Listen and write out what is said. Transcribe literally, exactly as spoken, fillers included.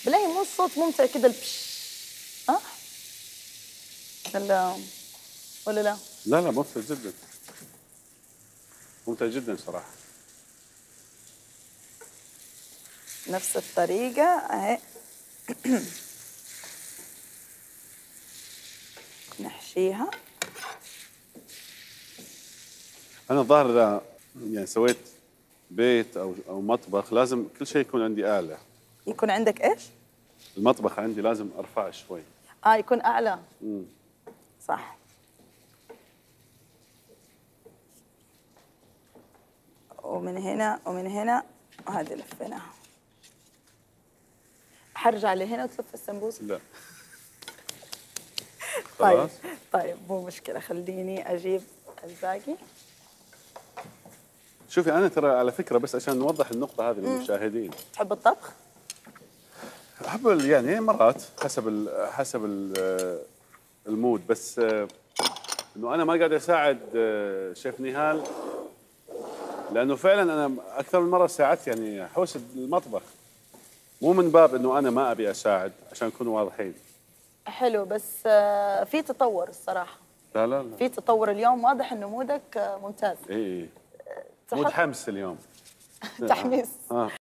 بالله مو الصوت ممتع كذا البش. ها؟ ولا ولا لا؟ لا لا ممتع جدا، ممتع جدا صراحة. نفس الطريقة اهي. نحشيها. أنا الظاهر إذا يعني سويت بيت أو أو مطبخ لازم كل شيء يكون عندي أعلى. يكون عندك ايش؟ المطبخ عندي لازم أرفعه شوي. اه يكون اعلى. مم. صح. ومن هنا ومن هنا وهذه لفيناها. حرجع لهنا وتلف السمبوسة. لا طيب خلاص. طيب مو مشكلة، خليني أجيب الباقي. شوفي أنا ترى على فكرة بس عشان نوضح النقطة هذه للمشاهدين، تحب الطبخ؟ أحب ال- يعني مرات حسب ال حسب ال المود، بس آه، إنه أنا ما قاعد أساعد آه، شيف نهال، لأنه فعلا أنا أكثر من مرة ساعدت يعني حوس المطبخ، مو من باب إنه أنا ما أبي أساعد، عشان نكون واضحين. حلو، بس آه، في تطور الصراحة. لا لا لا. في تطور اليوم، واضح إنه مودك آه، ممتاز. إيه تحط متحمس اليوم. تحميس. آه.